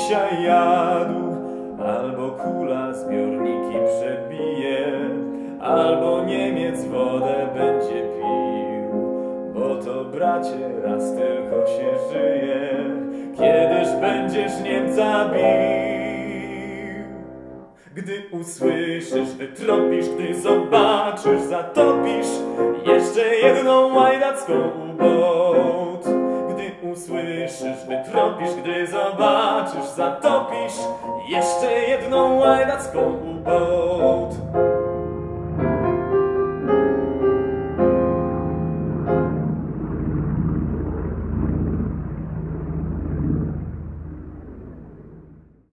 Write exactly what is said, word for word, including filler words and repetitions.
dzisiaj jadł, albo kula zbiorniki przebije, albo Niemiec wodę będzie pił. Bo to, bracie, raz tylko się żyje, kiedyż będziesz Niemca bił. Gdy usłyszysz, wytropisz, gdy zobaczysz, zatopisz jeszcze jedną łajdacką ubot. Gdy usłyszysz, wytropisz, gdy zobaczysz, zatopisz jeszcze jedną łajdacką ubot.